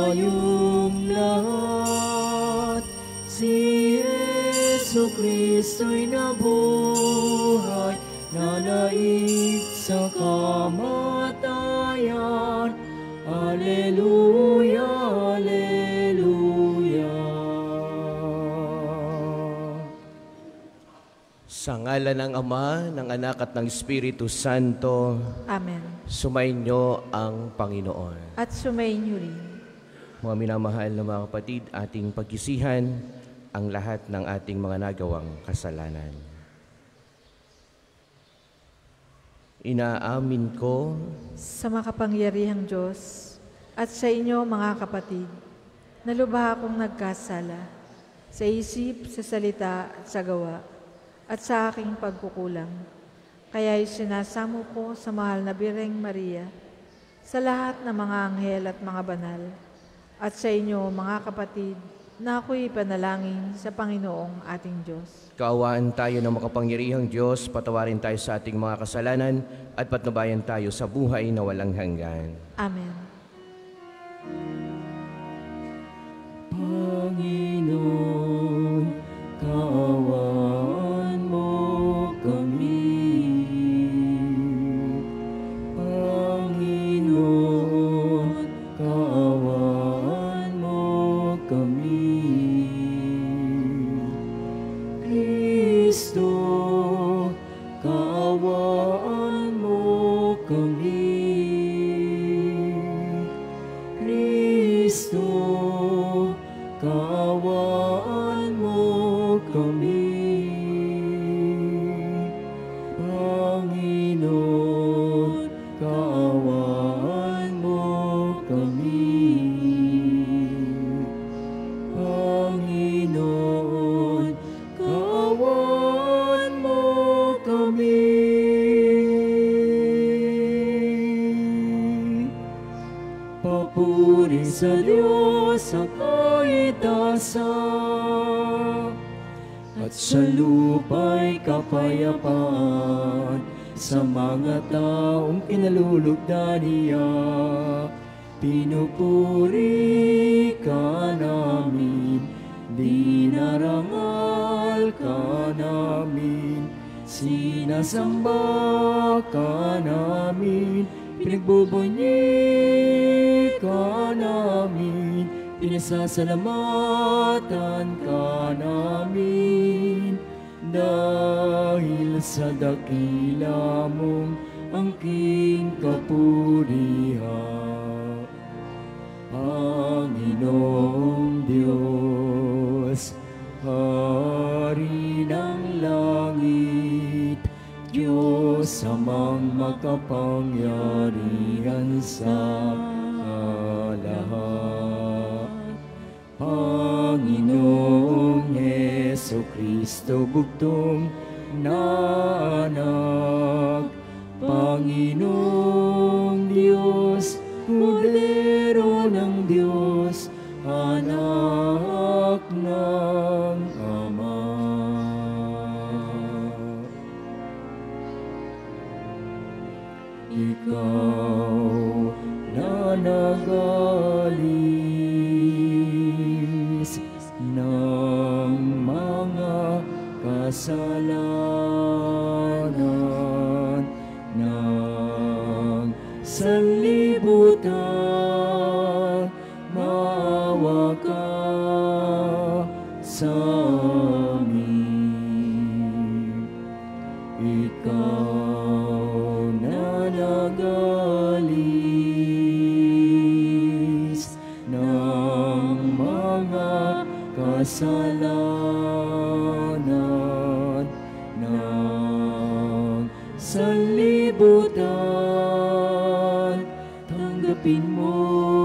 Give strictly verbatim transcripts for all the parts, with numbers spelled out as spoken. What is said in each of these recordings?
tayong lahat. Si Jesu Kristo'y nabuhay, nanaig sa kamatayan. Alleluia, Alleluia. Sa ngalan ng Ama, ng Anak at ng Espiritu Santo. Amen. Sumainyo ang Panginoon. At sumainyo rin. Mga minamahal na mga kapatid, ating pagkisihan ang lahat ng ating mga nagawang kasalanan. Inaamin ko sa makapangyarihang Diyos at sa inyo mga kapatid, na lubha akong nagkasala sa isip, sa salita at sa gawa at sa aking pagkukulang. Kaya'y sinasamo ko sa mahal na Birheng Maria, sa lahat ng mga anghel at mga banal, at sa inyo mga kapatid, na ako'y panalangin sa Panginoong ating Diyos. Kaawaan tayo ng makapangyarihang Diyos, patawarin tayo sa ating mga kasalanan, at patnubayan tayo sa buhay na walang hanggan. Amen. Panginoon, kaawaan mo kami. Panginoon, kaawaan mo kami. Kristo, kaawaan mo kami. Kristo, kaawaan mo kami. Panginoon, kaawaan mo kami. Panginoon, kaawaan mo kami. Papuri sa Diyos sa kaitaasan, at sa lupa'y kapayapaan sa mga taong kinalulugdan niya. Pinupuri ka namin, dinarangal ka namin, sinasamba ka namin, pinagbubunyi ka namin, pinasasalamatan ka namin, dahil sa dakila mong angking kapurihan. Panginoong Diyos, Hari ng langit, Diyos amang makapangyarihan sa lahat. Panginoong Yesu Kristo, bugtong na anak, Panginoong Diyos, Kordero ng Diyos, anak ng Ama. Ikaw na nagalis ng mga kasalanan ng sanlibutan, maawa ka sa amin. Ikaw na nagalis ng mga kasalanan ng sanlibutan, tanggapin mo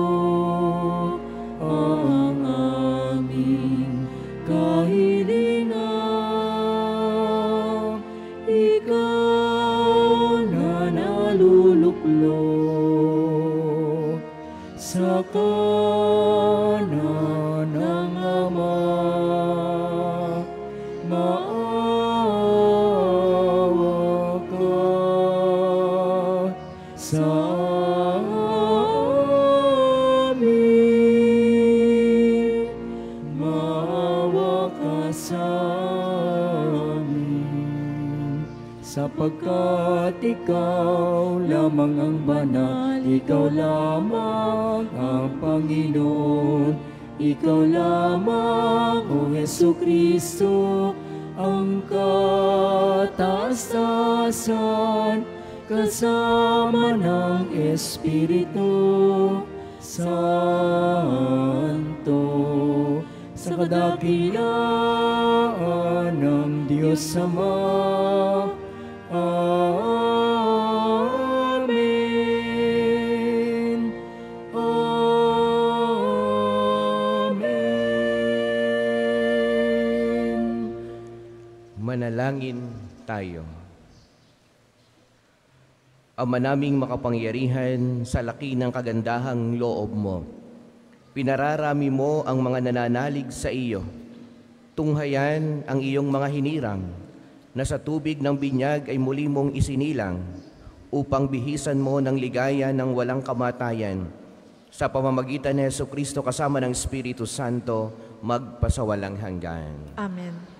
ang aming kahilingan. Ikaw na naluluklok sa kanan ng Ama, maawa ka sa amin. sapagkat ikaw lamang ang banal, ikaw lamang ang Panginoon, ikaw lamang, O Jesucristo, ang kataas-taasan, kasama ng Espiritu Santo, sa kadakilaan ng Diyos Ama. Amen. Amen. Manalangin tayo. Ama naming makapangyarihan, sa laki ng kagandahang loob mo, pinararami mo ang mga nananalig sa iyo. Tunghayan ang iyong mga hinirang, na sa tubig ng binyag ay muli mong isinilang, upang bihisan mo ng ligaya ng walang kamatayan, sa pamamagitan ni Jesucristo kasama ng Espiritu Santo, magpasawalang hanggan. Amen.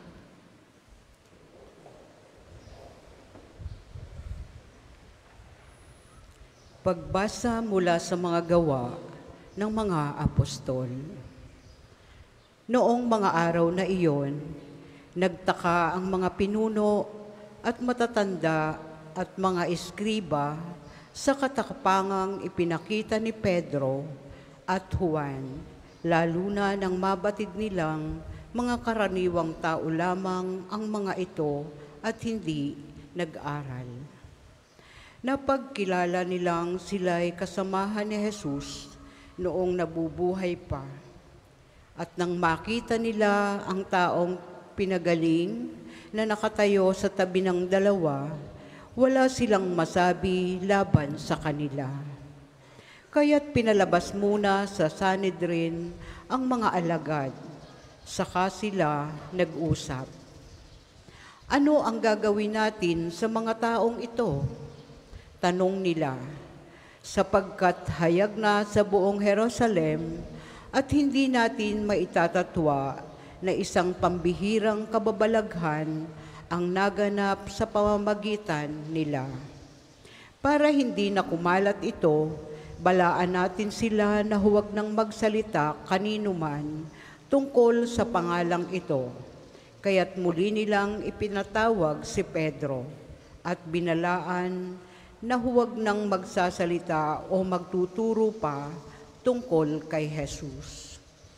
Pagbasa mula sa mga gawa ng mga apostol. Noong mga araw na iyon, nagtaka ang mga pinuno at matatanda at mga eskriba sa katapangang ipinakita ni Pedro at Juan, lalo na nang mabatid nilang mga karaniwang tao lamang ang mga ito at hindi nag-aral. Napagkilala nilang sila'y kasamahan ni Jesus noong nabubuhay pa. At nang makita nila ang taong pinagaling na nakatayo sa tabi ng dalawa, wala silang masabi laban sa kanila. Kaya't pinalabas muna sa Sanhedrin ang mga alagad, saka sila nag-usap. Ano ang gagawin natin sa mga taong ito? Tanong nila, sapagkat hayag na sa buong Jerusalem at hindi natin maitatatwa na isang pambihirang kababalaghan ang naganap sa pamamagitan nila. Para hindi na kumalat ito, balaan natin sila na huwag nang magsalita kanino man tungkol sa pangalang ito. Kaya't muli nilang ipinatawag si Pedro at binalaan na huwag nang magsasalita o magtuturo pa tungkol kay Jesus.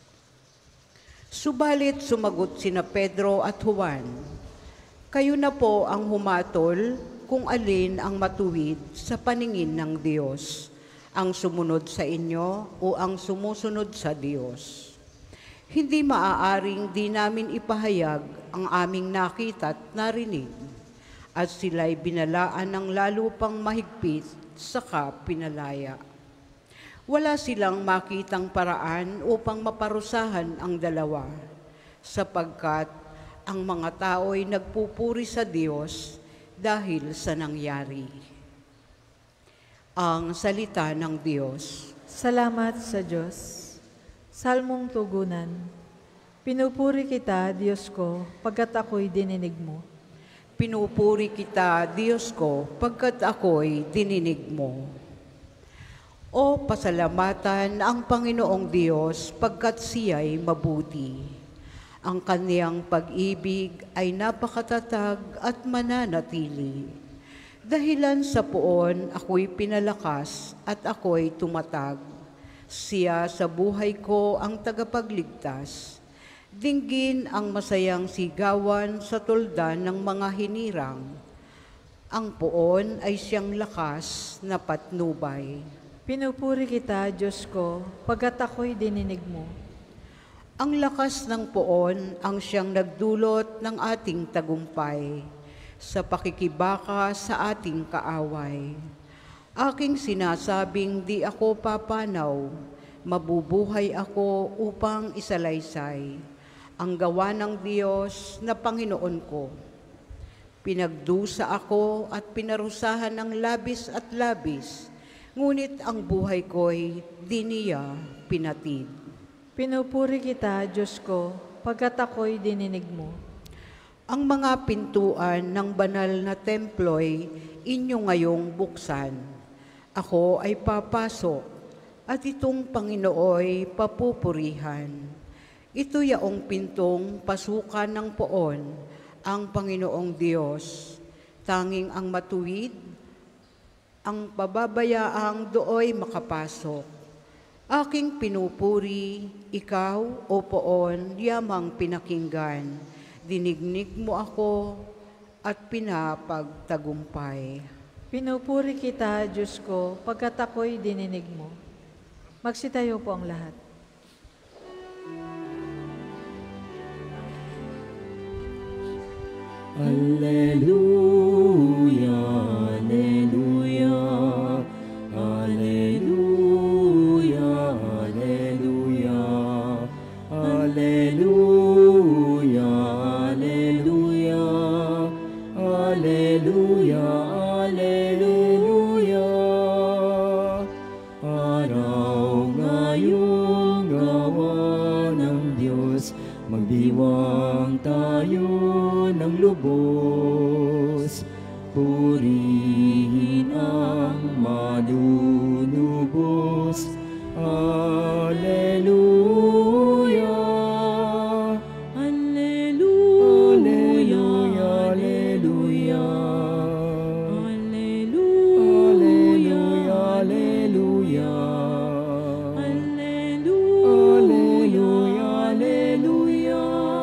Subalit sumagot sina Pedro at Juan, kayo na po ang humatol kung alin ang matuwid sa paningin ng Diyos, ang sumunod sa inyo o ang sumusunod sa Diyos. Hindi maaaring di namin ipahayag ang aming nakita at narinig, at sila'y binalaan ng lalo pang mahigpit, saka pinalaya. Wala silang makitang paraan upang maparusahan ang dalawa, sapagkat ang mga tao'y nagpupuri sa Diyos dahil sa nangyari. Ang salita ng Diyos. Salamat sa Diyos. Salmong tugunan. Pinupuri kita, Diyos ko, pagkat ako'y dininig mo. Pinupuri kita, Diyos ko, pagkat ako'y dininig mo. O pasalamatan ang Panginoong Diyos, pagkat siya'y mabuti. Ang kaniyang pag-ibig ay napakatatag at mananatili. Dahilan sa poon, ako'y pinalakas at ako'y tumatag. Siya sa buhay ko ang tagapagligtas. Dinggin ang masayang sigawan sa tuldan ng mga hinirang. Ang poon ay siyang lakas na patnubay. Pinupuri kita, Diyos ko, pagkat ako'y dininig mo. Ang lakas ng poon ang siyang nagdulot ng ating tagumpay sa pakikibaka sa ating kaaway. Aking sinasabing di ako papanaw, mabubuhay ako upang isalaysay ang gawa ng Diyos na Panginoon ko. Pinagdusa ako at pinarusahan ng labis at labis, ngunit ang buhay ko'y di niya pinatid. Pinupuri kita, Diyos ko, pagkat ako'y dininig mo. Ang mga pintuan ng banal na templo'y inyo ngayong buksan. Ako ay papasok at itong Panginooy papupurihan. Ito yaong pintong pasukan ng poon, ang Panginoong Diyos. Tanging ang matuwid, ang pababayaang dooy makapasok. Aking pinupuri, ikaw, o poon, yamang pinakinggan. Dinignig mo ako at pinapagtagumpay. Pinupuri kita, Diyos ko, pagkat ako'y dininig mo. Magsitayo po ang lahat. Alleluia, Alleluia, Alleluia, Alleluia, Alleluia, Alleluia, Alleluia, Alleluia. Araw ngayong gawa ng Diyos, magdiwang tayo ng lubos, purihin ang manunubos. Alleluia, Alleluia, Alleluia, Alleluia, Alleluia, Alleluia, Alleluia.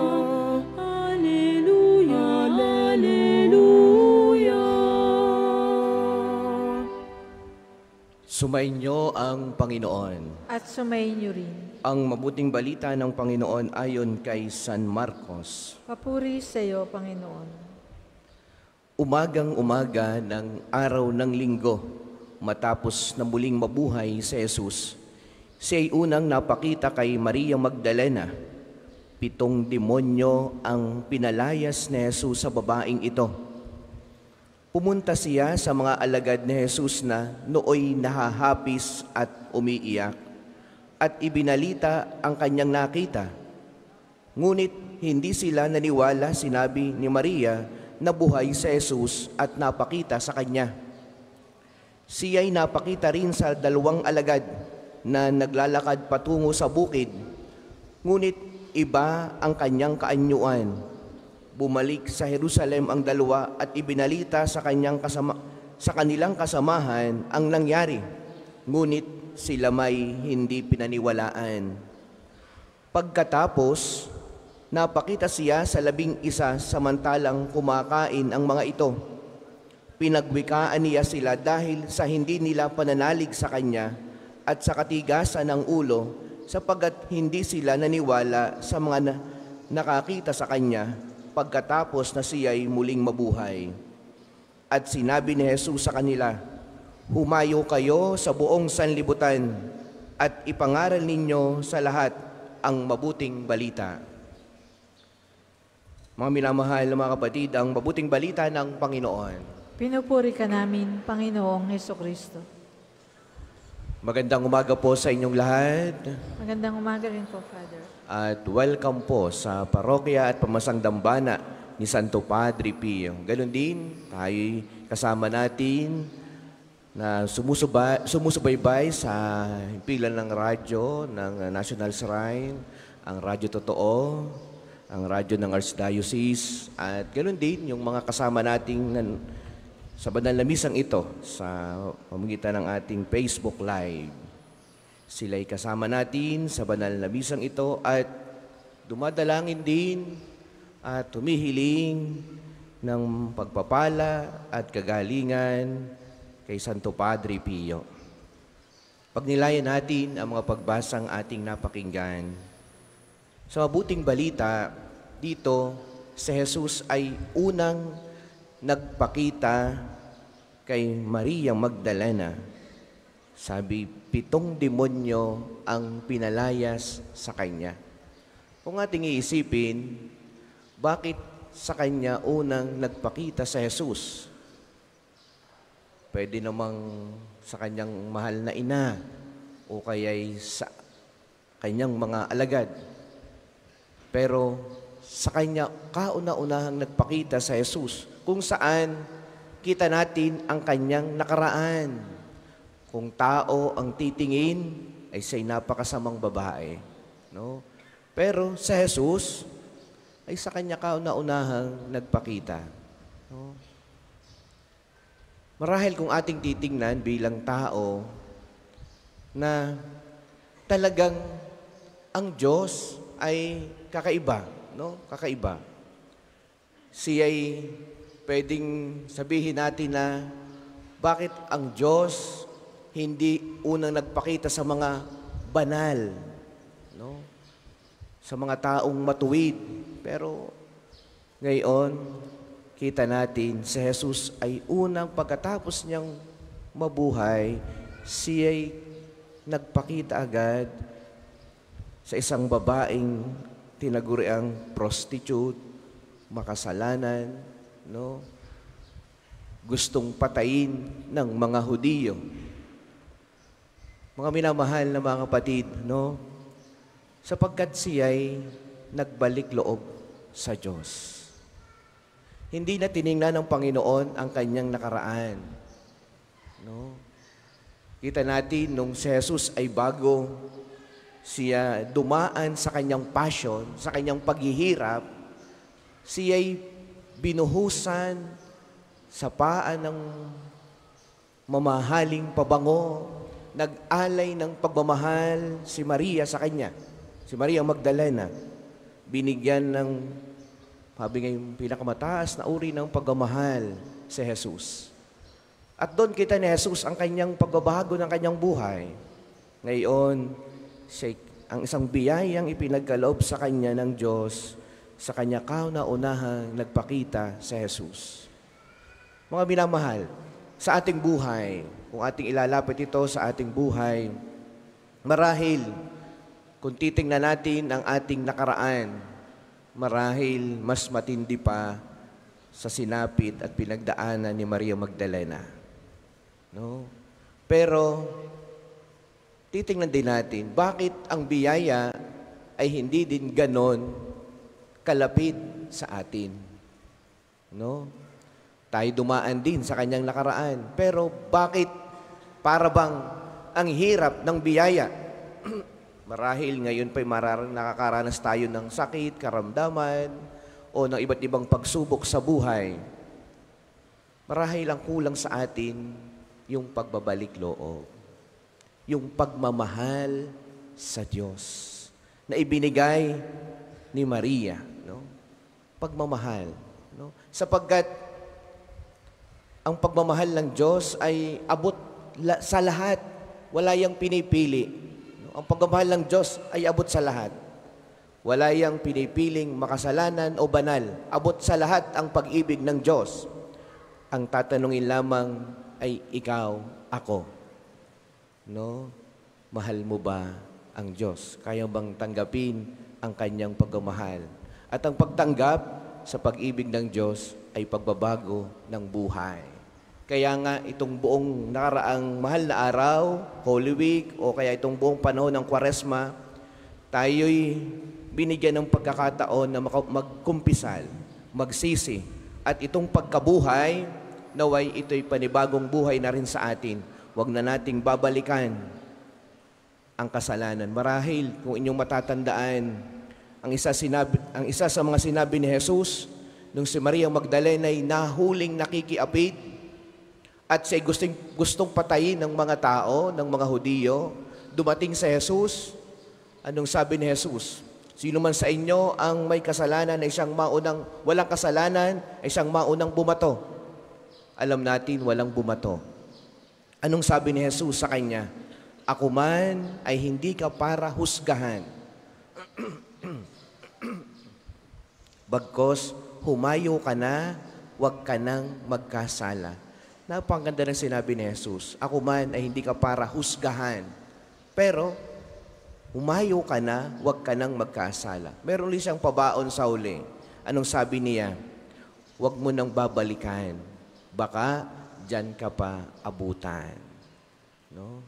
Sumainyo ang Panginoon. At sumayin niyo rin. Ang mabuting balita ng Panginoon ayon kay San Marcos. Papuri sa iyo, Panginoon. Umagang umaga ng araw ng linggo, matapos na muling mabuhay si Jesus, siya ay unang napakita kay Maria Magdalena. Pitong demonyo ang pinalayas ni Jesus sa babaeng ito. Pumunta siya sa mga alagad ni Jesus na nooy nahahapis at umiiyak, at ibinalita ang kanyang nakita. Ngunit hindi sila naniwala. Sinabi ni Maria na buhay si Jesus at napakita sa kanya. Siya'y napakita rin sa dalawang alagad na naglalakad patungo sa bukid, ngunit iba ang kanyang kaanyuan. Bumalik sa Jerusalem ang dalawa at ibinalita sa kanyang kasama, sa kanilang kasamahan ang nangyari, ngunit sila may hindi pinaniwalaan. Pagkatapos, napakita siya sa labing isa samantalang kumakain ang mga ito. Pinagwikaan niya sila dahil sa hindi nila pananalig sa kanya at sa katigasan ng ulo, sapagkat hindi sila naniwala sa mga na, nakakita sa kanya pagkatapos na siya'y muling mabuhay. At sinabi ni Jesus sa kanila, "Humayo kayo sa buong sanlibutan at ipangaral ninyo sa lahat ang mabuting balita." Mga minamahal na mga kapatid, ang mabuting balita ng Panginoon. Pinupuri ka namin, Panginoong Hesukristo. Magandang umaga po sa inyong lahat. Magandang umaga rin po, Father. At welcome po sa parokya at pamasang dambana ni Santo Padre Pio. Ganon din, tayo kasama natin na sumusubay, sumusubaybay sa himpilan ng radyo ng National Shrine, ang Radyo Totoo, ang radyo ng Archdiocese, at ganon din yung mga kasama nating nan, sa banal na misang ito sa pamamagitan ng ating Facebook Live. Sila'y kasama natin sa banal na misang ito at dumadalangin din at humihiling ng pagpapala at kagalingan kay Santo Padre Pio. Pagnilayan natin ang mga pagbasang ating napakinggan. Sa mabuting balita, dito si Jesus ay unang nagpakita kay Maria Magdalena. Sabi, pitong demonyo ang pinalayas sa kanya. Kung ating iisipin, bakit sa kanya unang nagpakita sa Jesus? Pwede namang sa kanyang mahal na ina o kaya'y sa kanyang mga alagad. Pero sa kanya kauna-unahang nagpakita sa Jesus, kung saan kita natin ang kanyang nakaraan. Kung tao ang titingin, ay siya'y napakasamang babae. No? Pero sa Jesus, ay sa kanya kauna-unahang nagpakita. No? Marahil kung ating titingnan bilang tao, na talagang ang Diyos ay kakaiba, no? Kakaiba. Siya'y pwedeng sabihin natin na bakit ang Diyos hindi unang nagpakita sa mga banal, no? Sa mga taong matuwid. Pero ngayon, kita natin si Jesus ay unang pagkatapos niyang mabuhay, siya'y nagpakita agad sa isang babaeng tinaguriang prostitute, makasalanan, no? Gustong patayin ng mga Hudiyo. Mga minamahal na mga kapatid, no? Sapagkat siya'y nagbalik loob sa Diyos. Hindi na tiningnan ng Panginoon ang kanyang nakaraan. No? Kita natin nung si Jesus ay bago siya dumaan sa kanyang passion, sa kanyang paghihirap, siya'y binuhusan sa paan ng mamahaling pabango, nag-alay ng pagmamahal si Maria sa kanya, si Maria Magdalena. Binigyan ng, sabi ngayong pinakamataas na uri ng pagmamahal si Jesus. At doon kita ni Jesus ang kanyang pagbabago ng kanyang buhay. Ngayon, siya, ang isang biyayang ipinagkaloob sa kanya ng Diyos, sa kanya kauna-unahang nagpakita si Jesus. Mga minamahal, sa ating buhay, kung ating ilalapit ito sa ating buhay, marahil, kung titingnan natin ang ating nakaraan, marahil mas matindi pa sa sinapit at pinagdaanan ni Maria Magdalena. No? Pero, titingnan din natin, bakit ang biyaya ay hindi din ganon kalapit sa atin? No? Tayo dumaan din sa kanyang nakaraan. Pero bakit para bang ang hirap ng biyaya? Marahil ngayon pa'y marar nakakaranas tayo ng sakit, karamdaman, o ng iba't ibang pagsubok sa buhay. Marahil ang kulang sa atin yung pagbabalik loob, yung pagmamahal sa Diyos na ibinigay ni Maria, no? Pagmamahal, no? Sapagkat ang pagmamahal ng Diyos ay abot la- sa lahat, wala yang pinipili. No? Ang pagmamahal ng Diyos ay abot sa lahat. Wala yang pinipiling makasalanan o banal. Abot sa lahat ang pag-ibig ng Diyos. Ang tatanungin lamang ay ikaw, ako. No? Mahal mo ba ang Diyos? Kaya bang tanggapin ang kanyang pagmamahal? At ang pagtanggap sa pag-ibig ng Diyos ay pagbabago ng buhay. Kaya nga itong buong nakaraang mahal na araw, Holy Week, o kaya itong buong panahon ng Kwaresma, tayo'y binigyan ng pagkakataon na magkumpisal, magsisi, at itong pagkabuhay, naway ito'y panibagong buhay na rin sa atin. Huwag na nating babalikan ang kasalanan. Marahil, kung inyong matatandaan, ang isa, sinabi, ang isa sa mga sinabi ni Jesus, nung si Maria Magdalena ay nahuling nakikiapid, at siya gustong, gustong patayin ng mga tao, ng mga Hudiyo, dumating sa Jesus. Anong sabi ni Jesus? Sino man sa inyo ang may kasalanan ay siyang maunang, walang kasalanan ay siyang maunang bumato. Alam natin, walang bumato. Anong sabi ni Jesus sa kanya? Ako man ay hindi ka para husgahan. Bagkos, humayo ka na, huwag ka nang magkasala. Napakaganda ng sinabi ni Jesus. Ako man ay hindi ka para husgahan. Pero, humayo ka na, huwag ka nang magkasala. Meron din siyang pabaon sa uli. Anong sabi niya? Huwag mo nang babalikan. Baka dyan ka pa abutan. No?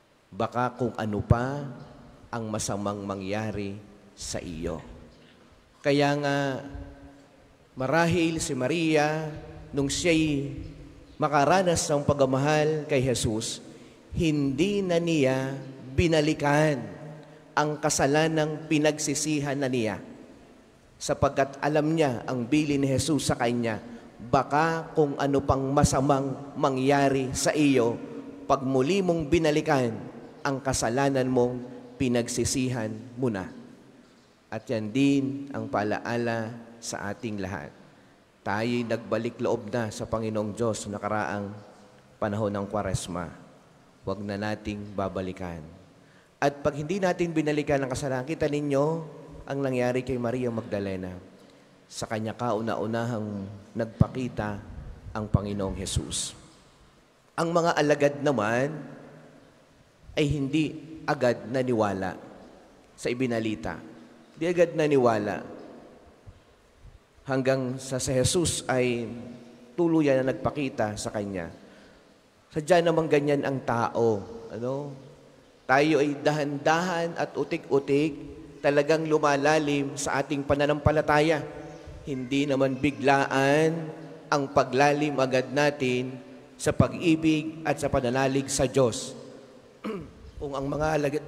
Baka kung ano pa ang masamang mangyari sa iyo. Kaya nga, marahil si Maria, nung siya'y makaranas ng pagmamahal kay Jesus, hindi na niya binalikan ang kasalanang pinagsisihan na niya. Sapagkat alam niya ang bilin ni Jesus sa kanya, baka kung ano pang masamang mangyari sa iyo, pag muli mong binalikan ang kasalanan mong pinagsisihan mo na. At yan din ang paalaala sa ating lahat. Tayo'y nagbalik loob na sa Panginoong Diyos nakaraang panahon ng Kwaresma. Huwag na nating babalikan. At pag hindi natin binalikan ang kasalanan, kita ninyo ang nangyari kay Maria Magdalena. Sa kanya kauna-unahang nagpakita ang Panginoong Hesus. Ang mga alagad naman ay hindi agad naniwala sa ibinalita. Hindi agad naniwala. Hanggang sa si Jesus ay tuluyan na nagpakita sa kanya. Sadya naman ganyan ang tao. Ano? Tayo ay dahan-dahan at utik-utik, talagang lumalalim sa ating pananampalataya. Hindi naman biglaan ang paglalim agad natin sa pag-ibig at sa pananalig sa Diyos. Kung ang mga alagad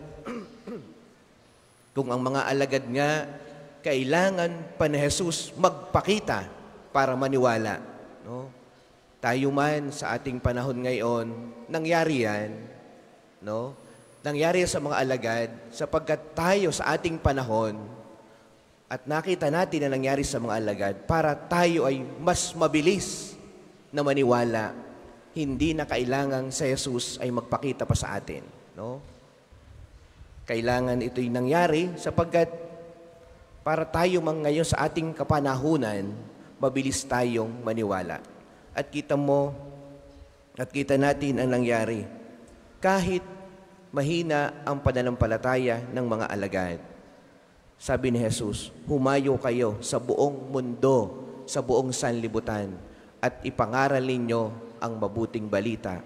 kung ang mga alagad nga kailangan pa ni Jesus magpakita para maniwala, no? Tayo man sa ating panahon ngayon, nangyari yan, no? Nangyari sa mga alagad sapagkat tayo sa ating panahon at nakita natin na nangyari sa mga alagad para tayo ay mas mabilis na maniwala. Hindi na kailangang sa Jesus ay magpakita pa sa atin, no? Kailangan ito'y nangyari sapagkat para tayo mang ngayon sa ating kapanahunan, mabilis tayong maniwala. At kita mo, at kita natin ang nangyari. Kahit mahina ang pananampalataya ng mga alagad, sabi ni Jesus, humayo kayo sa buong mundo, sa buong sanlibutan, at ipangaral ninyo ang mabuting balita.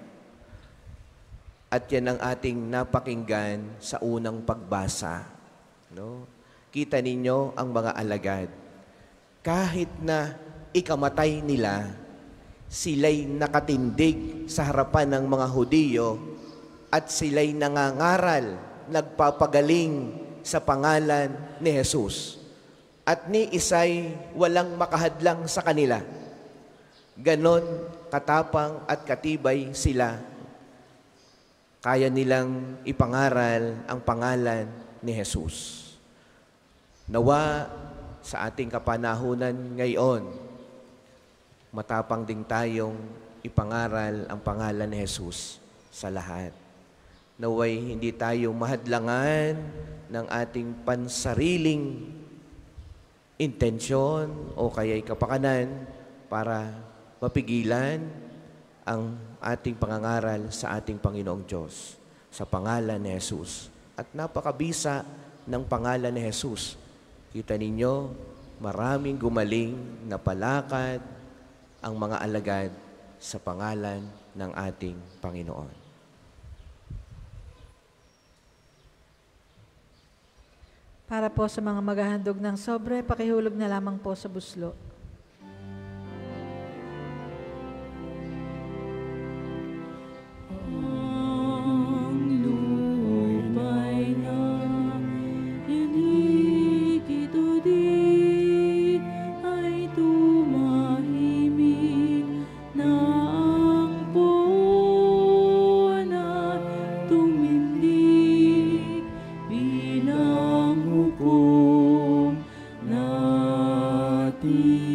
At yan ang ating napakinggan sa unang pagbasa. No? Kita ninyo ang mga alagad. Kahit na ikamatay nila, sila'y nakatindig sa harapan ng mga Hudiyo at sila'y nangangaral, nagpapagaling sa pangalan ni Jesus. At ni isa'y walang makahadlang sa kanila. Ganon katapang at katibay sila. Kaya nilang ipangaral ang pangalan ni Jesus. Nawa sa ating kapanahunan ngayon, matapang din tayong ipangaral ang pangalan ni Jesus sa lahat. Naway hindi tayo mahadlangan ng ating pansariling intensyon o kaya'y kapakanan para mapigilan ang ating pangangaral sa ating Panginoong Diyos sa pangalan ni Jesus. At napakabisa ng pangalan ni Jesus. Kita ninyo, maraming gumaling na palakad ang mga alagad sa pangalan ng ating Panginoon. Para po sa mga maghahandog ng sobre, pakihulog na lamang po sa buslo. Bilang hukom natin.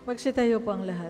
Magsitayo po ang lahat.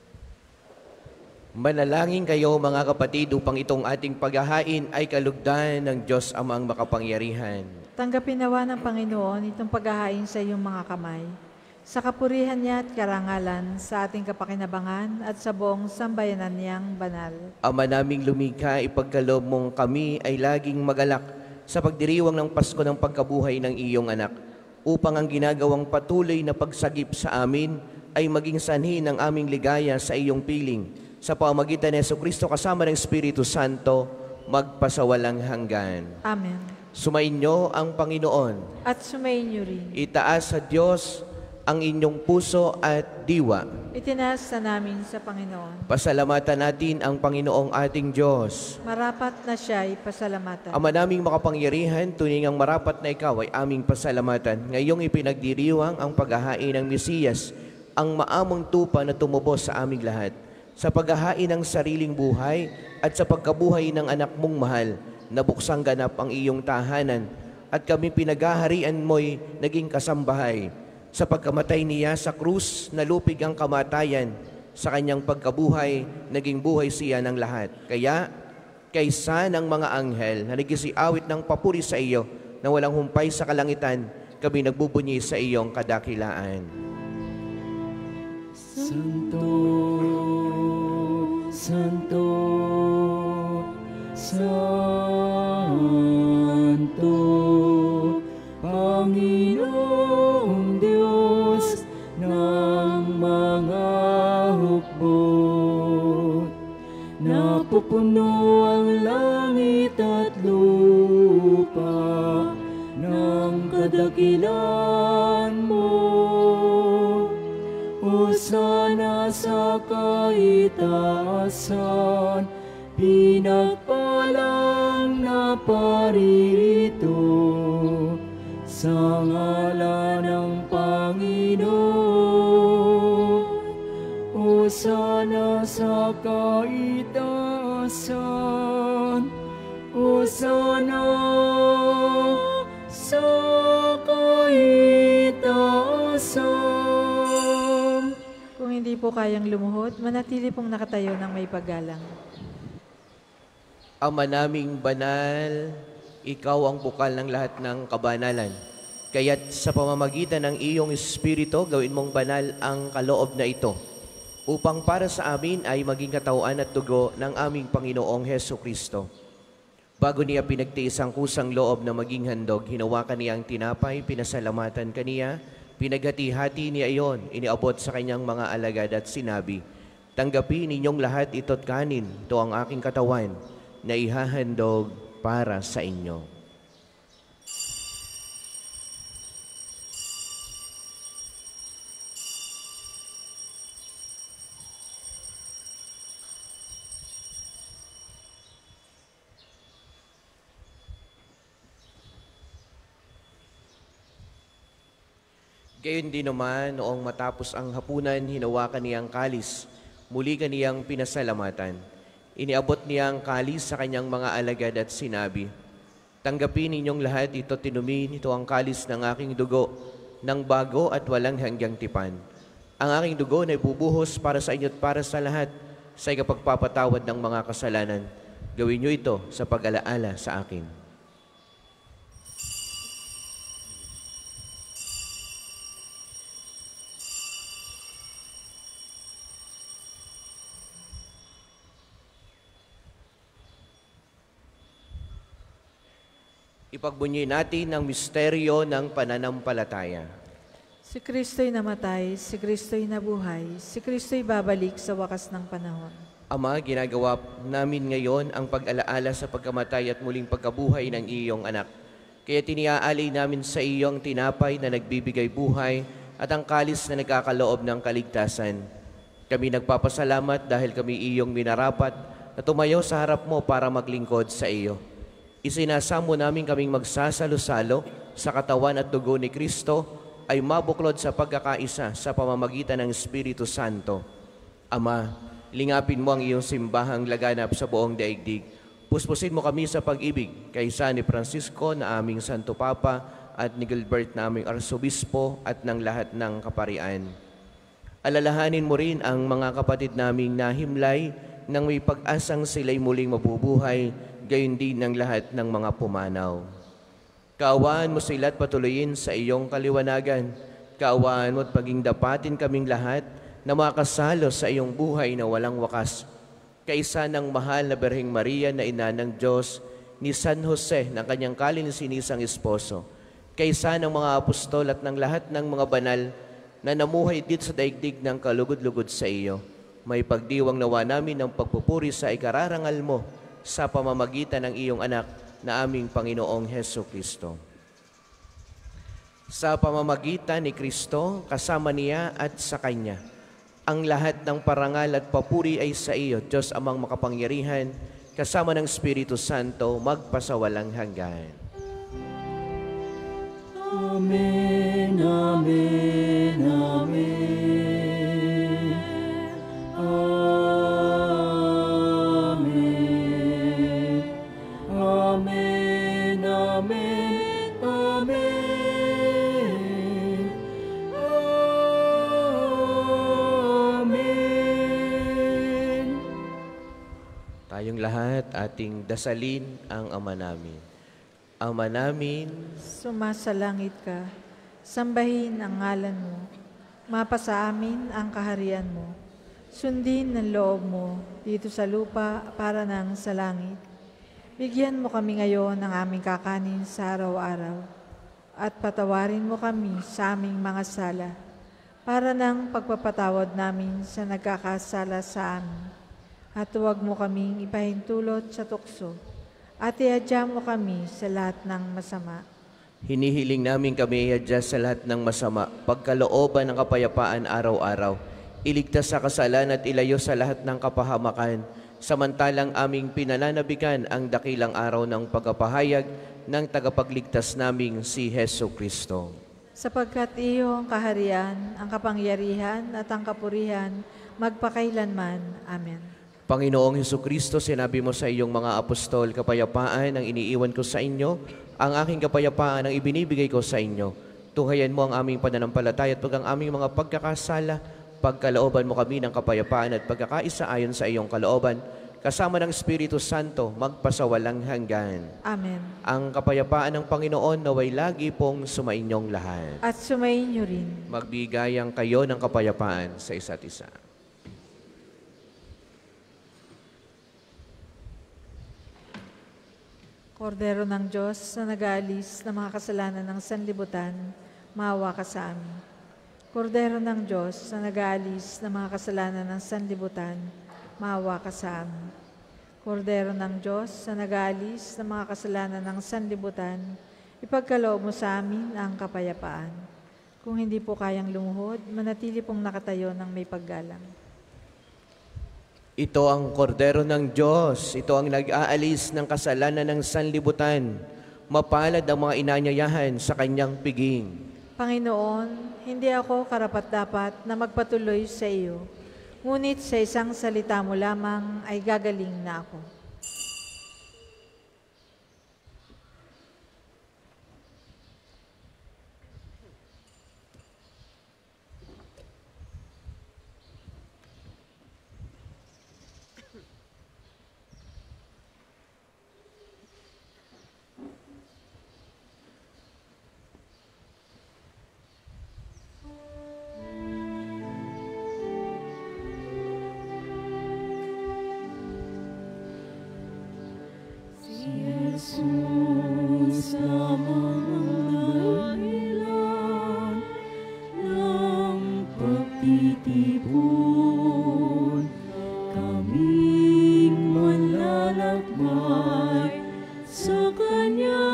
Manalangin kayo mga kapatid upang itong ating paghahain ay kalugdan ng Diyos Amang makapangyarihan. Tanggapin nawa ng Panginoon itong paghahain sa iyong mga kamay, sa kapurihan niya at karangalan, sa ating kapakinabangan at sa buong sambayanan niyang banal. Ama naming lumikha, ipagkaloob mong kami ay laging magalak sa pagdiriwang ng Pasko ng pagkabuhay ng iyong anak, upang ang ginagawang patuloy na pagsagip sa amin ay maging sanhi ng aming ligaya sa iyong piling, sa pamamagitan ni Jesucristo kasama ng Espiritu Santo, magpasawalang hanggan. Amen. Sumainyo ang Panginoon. At sumayin niyo rin. Itaas sa Diyos ang inyong puso at diwa. Itinaas na namin sa Panginoon. Pasalamatan natin ang Panginoong ating Diyos. Marapat na siya'y pasalamatan. Ama naming makapangyarihan, tuwing ang marapat na ikaw ay aming pasalamatan. Ngayong ipinagdiriwang ang paghahain ng Mesiyas, ang maamong tupa na tumubos sa aming lahat, sa paghahain ng sariling buhay at sa pagkabuhay ng anak mong mahal, nabuksang ganap ang iyong tahanan, at kami pinaghaharian mo'y naging kasambahay. Sa pagkamatay niya sa krus, nalupig ang kamatayan. Sa kanyang pagkabuhay, naging buhay siya ng lahat. Kaya, kaysa ng mga anghel na nagisiawit ng papuri sa iyo, na walang humpay sa kalangitan, kami nagbubunyi sa iyong kadakilaan. Santo, Santo, Santo, Panginoong Diyos ng mga hukbo, napupuno ang langit at lupa ng kadakilan mo. Hosana sa kaitaasan, pinagpalang na paririto, sa ngalan ng Panginoon. Hosana sa kaitaasan, Hosana sa kaitaasan. Kung hindi po kayang lumuhod, manatili pong nakatayo ng may paggalang. Ama naming banal, ikaw ang bukal ng lahat ng kabanalan. Kaya't sa pamamagitan ng iyong Espiritu, gawin mong banal ang kaloob na ito, upang para sa amin ay maging katawan at dugo ng aming Panginoong Hesukristo. Bago niya pinagtiis ang kusang loob na maging handog, hinawakan niya ang tinapay, pinasalamatan kaniya, pinaghati-hati niya iyon, iniabot sa kanyang mga alagad at sinabi, "Tanggapin ninyong lahat ito't kanin, ito ang aking katawan, na ihahandog para sa inyo." Gayon din naman, noong matapos ang hapunan, hinawakan niyang kalis, muli kaniyang pinasalamatan. Iniabot niya ang kalis sa kanyang mga alagad at sinabi, "Tanggapin ninyong lahat ito tinumin, ito ang kalis ng aking dugo, ng bago at walang hanggang tipan. Ang aking dugo na ibubuhos para sa inyo at para sa lahat, sa ikapagpapatawad ng mga kasalanan. Gawin niyo ito sa pag-alaala sa akin." Ipagbunyi natin ang misteryo ng pananampalataya. Si Kristo'y namatay, si Kristo'y nabuhay, si Kristo'y babalik sa wakas ng panahon. Ama, ginagawa namin ngayon ang pag-alaala sa pagkamatay at muling pagkabuhay ng iyong anak. Kaya tiniaalay namin sa iyong tinapay na nagbibigay buhay at ang kalis na nagkakaloob ng kaligtasan. Kami nagpapasalamat dahil kami iyong minarapat na tumayo sa harap mo para maglingkod sa iyo. Isinasamo namin kaming magsasalo-salo sa katawan at dugo ni Kristo ay mabuklod sa pagkakaisa sa pamamagitan ng Espiritu Santo. Ama, lingapin mo ang iyong simbahang laganap sa buong daigdig. Puspusin mo kami sa pag-ibig kaysa ni Francisco na aming Santo Papa at ni Gilbert na aming Arsobispo at ng lahat ng kaparian. Alalahanin mo rin ang mga kapatid naming nahimlay nang may pag-asang sila'y muling mabubuhay, gayon din ang lahat ng mga pumanaw. Kaawaan mo sila at patuloyin sa iyong kaliwanagan. Kaawaan mo at paging dapatin kaming lahat na makasalo sa iyong buhay na walang wakas. Kaisa ng mahal na Birheng Maria na ina ng Diyos, ni San Jose ng kanyang kalininisang esposo, kaysa ng mga apostol at ng lahat ng mga banal na namuhay dito sa daigdig ng kalugod-lugod sa iyo, may pagdiwang nawa namin ng pagpupuri sa ikararangal mo sa pamamagitan ng iyong anak na aming Panginoong Heso Kristo. Sa pamamagitan ni Kristo, kasama niya at sa Kanya, ang lahat ng parangal at papuri ay sa iyo, Diyos amang makapangyarihan, kasama ng Espiritu Santo, magpasawalang hanggan. Amen, amen, amen. Amen. Amen, amen, amen. Amen. Tayong lahat ating dasalin ang Ama namin. Ama namin, Sumasalangit ka, sambahin ang ngalan mo, mapasa amin ang kaharian mo. Sundin ang loob mo dito sa lupa para nang sa langit. Bigyan mo kami ngayon ng aming kakanin sa araw-araw at patawarin mo kami sa aming mga sala para nang pagpapatawad namin sa nagkakasala sa amin. At huwag mo kaming ipahintulot sa tukso at iadya mo kami sa lahat ng masama. hinihiling namin kami iadya sa lahat ng masama, pagkalooban ng kapayapaan araw-araw, iligtas sa kasalan at ilayo sa lahat ng kapahamakan, samantalang aming pinananabikan ang dakilang araw ng pagkapahayag ng tagapagligtas naming si Heso Kristo. Sapagkat iyo ang kaharian, ang kapangyarihan at ang kapurihan, magpakailanman. Amen. Panginoong Heso Kristo, sinabi mo sa iyong mga apostol, kapayapaan ang iniiwan ko sa inyo, ang aking kapayapaan ang ibinibigay ko sa inyo. Tunghayan mo ang aming pananampalataya at pag ang aming mga pagkakasala, pagkalooban mo kami ng kapayapaan at pagkakaisa ayon sa iyong kalooban, kasama ng Espiritu Santo, magpasawalang hanggan. Amen. Ang kapayapaan ng Panginoon naway lagi pong sumainyong lahat. At sumayin niyo rin. Magbigayang kayo ng kapayapaan sa isa't isa. Kordero ng Diyos na nag-aalis ng mga kasalanan ng sanlibutan, maawa ka sa amin. Kordero ng Diyos na nag-aalis ng mga kasalanan ng sanlibutan, maawa ka sa amin. Kordero ng Diyos na nag-aalis ng mga kasalanan ng sanlibutan, ipagkaloob mo sa amin ang kapayapaan. Kung hindi po kayang lumuhod, manatili pong nakatayo ng may paggalang. Ito ang kordero ng Diyos. Ito ang nag-aalis ng kasalanan ng sanlibutan. Mapalad ang mga inanyayahan sa kanyang piging. Panginoon, hindi ako karapat-dapat na magpatuloy sa iyo. Ngunit sa isang salita mo lamang ay gagaling na ako. Jesus lamang ang dahilan ng pagtitipon, kaming manlalakbay sa Kanya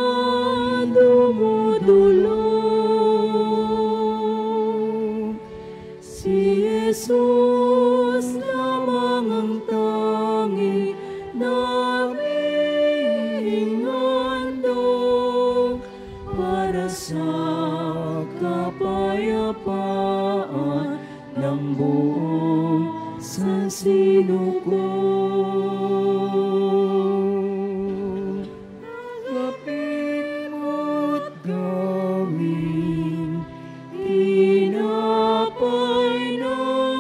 dumudulog. Si Jesus lamang ang tanging naming handog para sa kapayapaan ng buong sansinukoy. Kapit mo't gawin tinapay na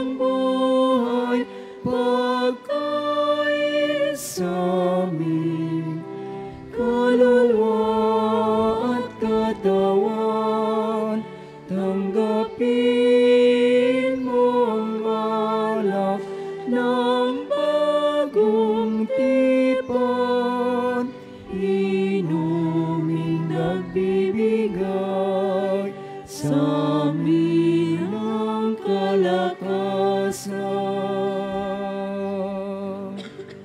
alak ng bagong tipan, inuming nagbibigay sa amin ng kalakasan.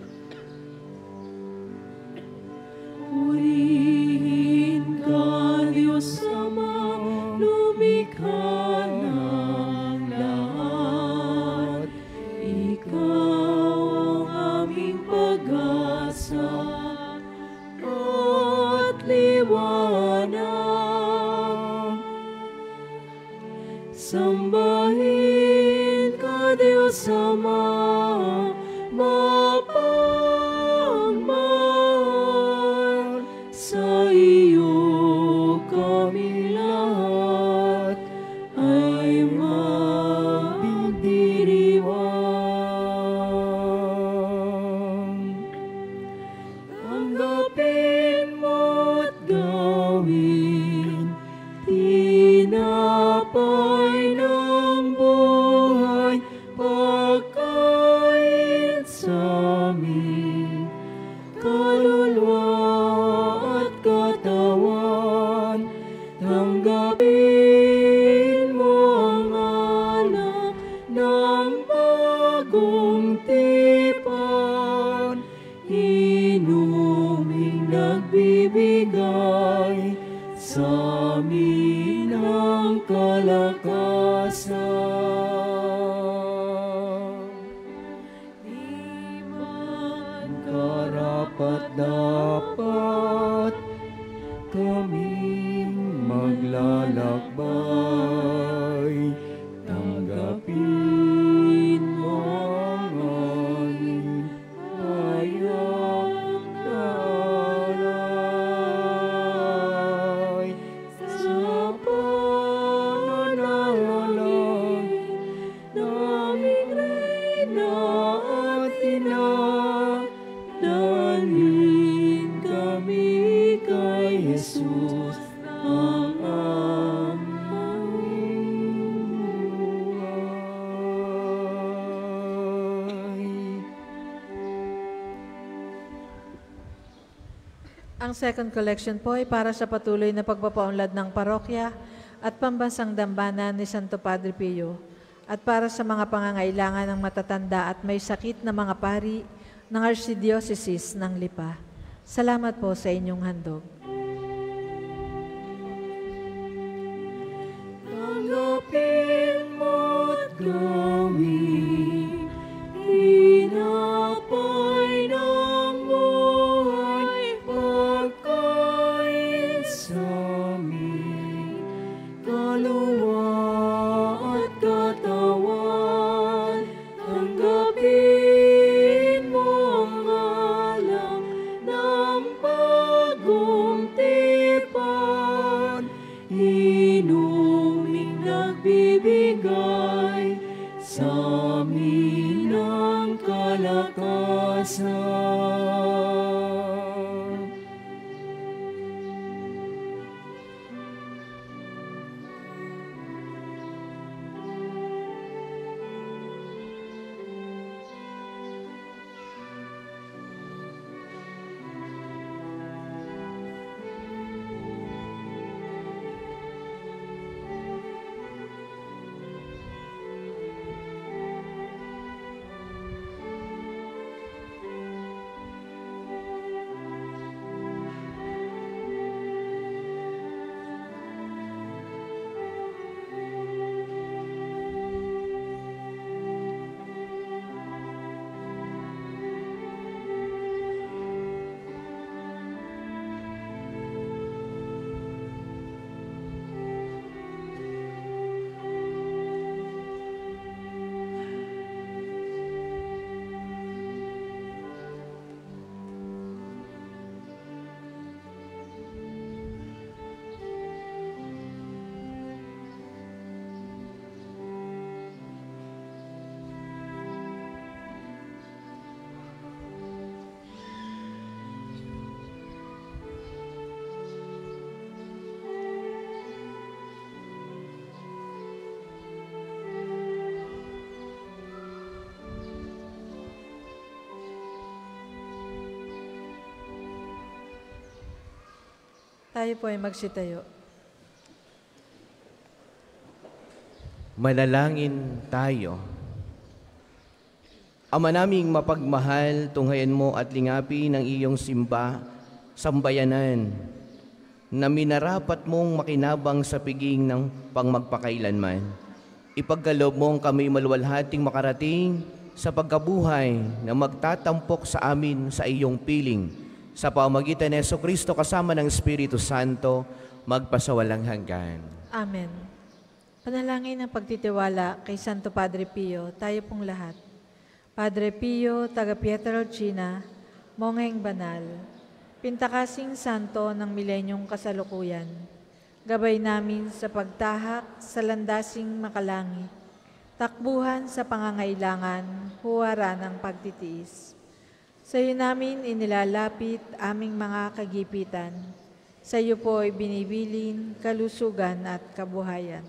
Purihin ka, Diyos Ama, lumikha ng lahat. Ikaw ang aming pag-asa at liwanag. Sambahin ka, Diyos Ama, mapagmahal. Sa iyo kami lahat ay magdiriwang. Tanggapin mo't gawin tinapay ng buhay, pagkain sa amin, kaluluwa at katawan. Tanggapin mo ang alak ng bagong tipan, inuming nagbibigay sa amin ang kalakasan. Di man karapat-dapat kaming maglalakbay, tanggapin mo ang aming payak na alay. Sa pananalig naming Reyna at Ina, dalhin kami kay Jesus ang aming buhay. Ang second collection po ay para sa patuloy na pagpapaunlad ng parokya at pambansang dambana ni Santo Padre Pio at para sa mga pangangailangan ng matatanda at may sakit na mga pari ng Archdiocese ng Lipa. Salamat po sa inyong handog. Tanggapin mo't gawin tinapay ng buhay, pagkain sa amin, kaluluwa at katawan. Tanggapin mo ang alak ng bagong tipan, inuming nagbibigay sa amin ang kalakasan. Tayo po ay magsitayo. Manalangin tayo. Ama naming mapagmahal, tunghayan mo at lingapi ng iyong simba, sambayanan, na minarapat mong makinabang sa piging ng pangmagpakailanman. Ipagkaloob mong kami maluwalhating makarating sa pagkabuhay na magtatampok sa amin sa iyong piling, sa pamamagitan ni Jesucristo kasama ng Espiritu Santo, magpasawalang hanggan. Amen. Panalangin ng pagtitiwala kay Santo Padre Pio, tayo pong lahat. Padre Pio, taga Pietrelcina, Mongheng Banal, pintakasing santo ng milenyong kasalukuyan, gabay namin sa pagtahak sa landasing makalangit, takbuhan sa pangangailangan, huwara ng pagtitiis. Sa iyo namin inilalapit aming mga kagipitan, sa iyo po ay binibilin kalusugan at kabuhayan.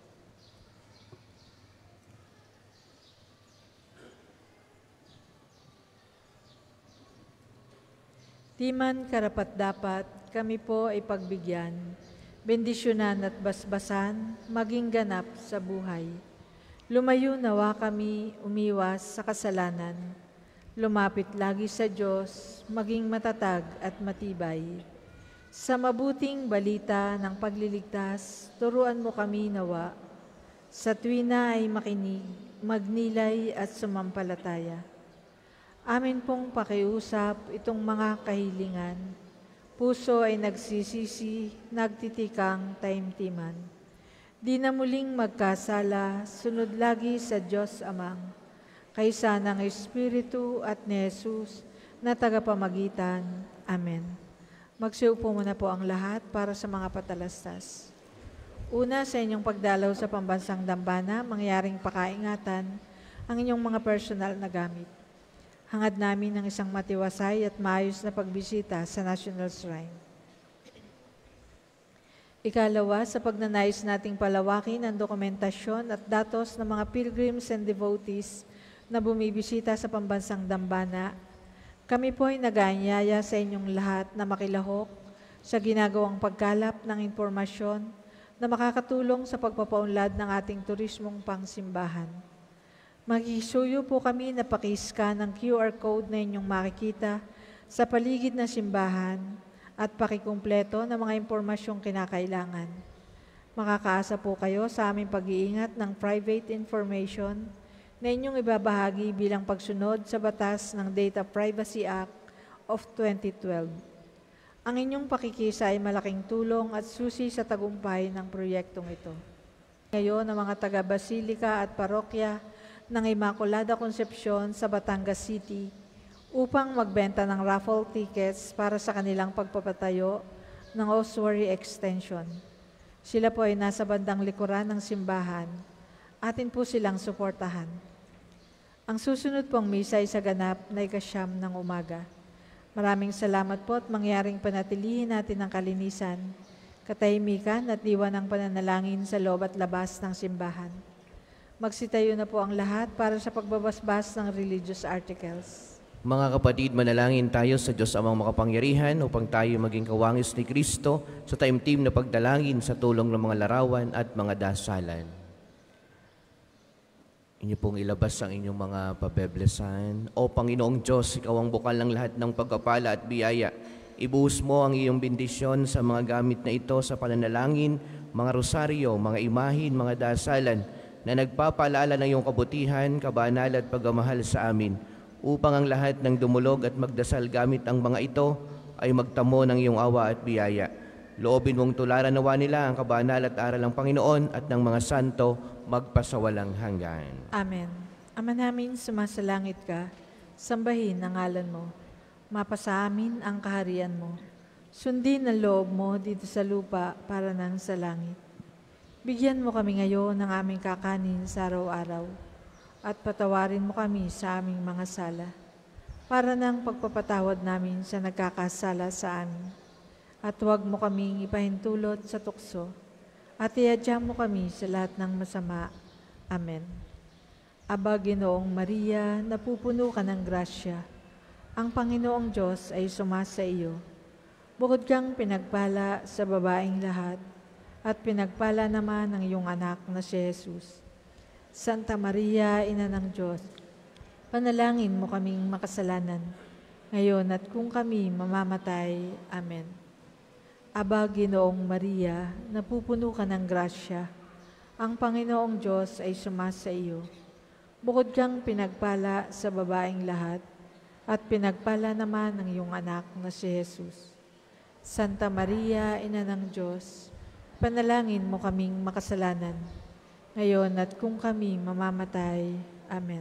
Di man karapat-dapat, kami po ay pagbigyan, bendisyonan at basbasan, maging ganap sa buhay. Lumayo nawa kami umiwas sa kasalanan, lumapit lagi sa Diyos, maging matatag at matibay. Sa mabuting balita ng pagliligtas, turuan mo kami nawa. Sa tuwina ay makinig, magnilay at sumampalataya. Amin pong pakiusap itong mga kahilingan. Puso ay nagsisisi, nagtitikang taimtiman. Di na muling magkasala, sunod lagi sa Diyos Amang, kaysa ng Espiritu at ni Jesus na tagapamagitan. Amen. Magsiupo muna po ang lahat para sa mga patalastas. Una, sa inyong pagdalaw sa pambansang dambana, mangyaring pakaingatan ang inyong mga personal na gamit. Hangad namin ng isang matiwasay at maayos na pagbisita sa National Shrine. Ikalawa, sa pagnanais nating palawakin ang dokumentasyon at datos ng mga pilgrims and devotees na bumibisita sa pambansang dambana, kami po ay nag-aanyaya sa inyong lahat na makilahok sa ginagawang pagkalap ng impormasyon na makakatulong sa pagpapaunlad ng ating turismong pangsimbahan. Magisuyo po kami na pakiscan ng Q R code na inyong makikita sa paligid na simbahan at pakikumpleto ng mga impormasyong kinakailangan. Makakaasa po kayo sa aming pag-iingat ng private information na inyong ibabahagi bilang pagsunod sa batas ng Data Privacy Act of twenty twelve. Ang inyong pakikisa ay malaking tulong at susi sa tagumpay ng proyektong ito. Ngayon, ang mga taga-Basilika at Parokya ng Immaculada Concepcion sa Batangas City upang magbenta ng raffle tickets para sa kanilang pagpapatayo ng ossuary extension. Sila po ay nasa bandang likuran ng simbahan. Atin po silang suportahan. Ang susunod pong misa ay sa ganap na ikasyam ng umaga. Maraming salamat po at mangyaring panatilihin natin ang kalinisan, katahimikan at diwa ng pananalangin sa loob at labas ng simbahan. Magsitayo na po ang lahat para sa pagbabasbas ng religious articles. Mga kapatid, manalangin tayo sa Diyos Amang makapangyarihan upang tayo maging kawangis ni Kristo sa taimtim na pagdalangin sa tulong ng mga larawan at mga dasalan. Inyo pong ilabas ang inyong mga pabeblesan. O Panginoong Diyos, Ikaw ang bukal ng lahat ng pagkapala at biyaya. Ibuhos mo ang iyong bendisyon sa mga gamit na ito sa pananalangin, mga rosaryo, mga imahin, mga dasalan, na nagpapaalala ng iyong kabutihan, kabanal at pagmamahal sa amin, upang ang lahat ng dumulog at magdasal gamit ang mga ito ay magtamo ng iyong awa at biyaya. Loobin mong tularan nawa nila ang kabanal at aral ng Panginoon at ng mga santo magpasawalang hanggan. Amen. Ama namin, sumasalangit ka, sambahin ang ngalan mo. Mapasa amin ang kaharian mo. Sundin ang loob mo dito sa lupa para nang sa langit. Bigyan mo kami ngayon ng aming kakanin sa araw-araw at patawarin mo kami sa aming mga sala para ng pagpapatawad namin sa nagkakasala sa amin. At huwag mo kaming ipahintulot sa tukso at iadya mo kami sa lahat ng masama. Amen. Aba, Ginoong Maria, napupuno ka ng grasya. Ang Panginoong Diyos ay sumasa iyo. Bukod kang pinagpala sa babaeng lahat, at pinagpala naman ang iyong anak na si Jesus. Santa Maria, Ina ng Diyos, panalangin mo kaming makasalanan, ngayon at kung kami mamamatay. Amen. Aba, Ginoong Maria, napupuno ka ng grasya, ang Panginoong Diyos ay sumasa iyo. Bukod kang pinagpala sa babaeng lahat, at pinagpala naman ang iyong anak na si Jesus. Santa Maria, Ina ng Diyos, panalangin mo kaming makasalanan, ngayon at kung kami mamamatay. Amen.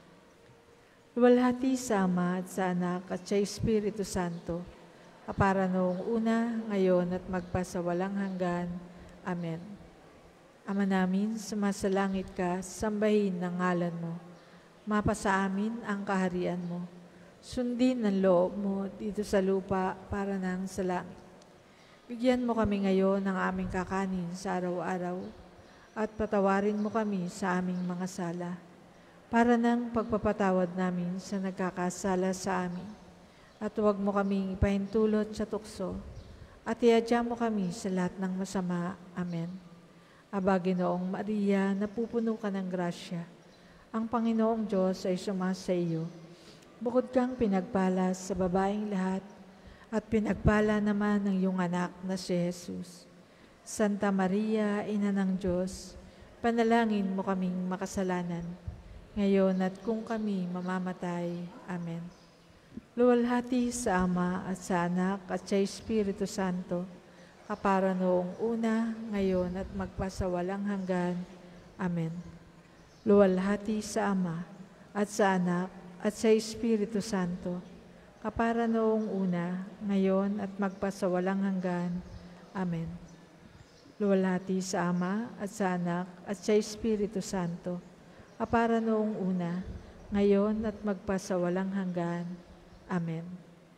Luwalhati sa Ama at sa Anak at sa Espiritu Santo, kapara noong una, ngayon at magpasawalang hanggan. Amen. Ama namin, sumasalangit ka, sambahin ang ngalan mo. Mapasa amin ang kaharian mo. Sundin ang loob mo dito sa lupa para nang sa langit. Bigyan mo kami ngayon ng aming kakanin sa araw-araw at patawarin mo kami sa aming mga sala para nang pagpapatawad namin sa nagkakasala sa amin. At huwag mo kaming ipahintulot sa tukso at iadya mo kami sa lahat ng masama. Amen. Aba, Ginoong Maria, napupuno ka ng grasya. Ang Panginoong Diyos ay sumasa iyo. Bukod kang pinagpala sa babaeng lahat, at pinagpala naman ng iyong anak na si Jesus. Santa Maria, Ina ng Diyos, panalangin mo kaming makasalanan, ngayon at kung kami mamamatay. Amen. Luwalhati sa Ama at sa Anak at sa Espiritu Santo, kapara noong una, ngayon at magpasawalang hanggan. Amen. Luwalhati sa Ama at sa Anak at sa Espiritu Santo, kapara noong una, ngayon at magpasawalang hanggan. Amen. Luwalhati sa Ama at sa Anak at sa Espiritu Santo, kapara noong una, ngayon at magpasawalang hanggan. Amen.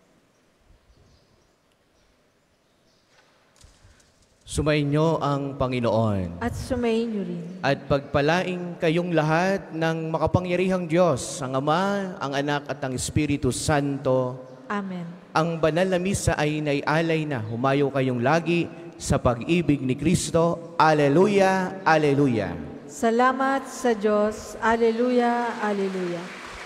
Sumainyo ang Panginoon. At sumayin niyo rin. At pagpalaing kayong lahat ng makapangyarihang Diyos, ang Ama, ang Anak at ang Espiritu Santo. Amen. Ang banal na misa ay naialay na. Humayo kayong lagi sa pag-ibig ni Kristo. Aleluya, aleluya. Salamat sa Diyos. Aleluya, aleluya.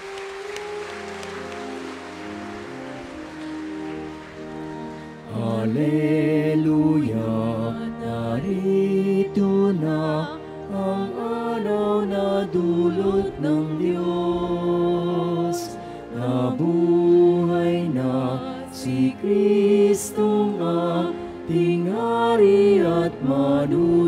Haleluya, narito na ang araw na dulot ng Diyos. Nabuhay na si Kristong ating hari at manunod.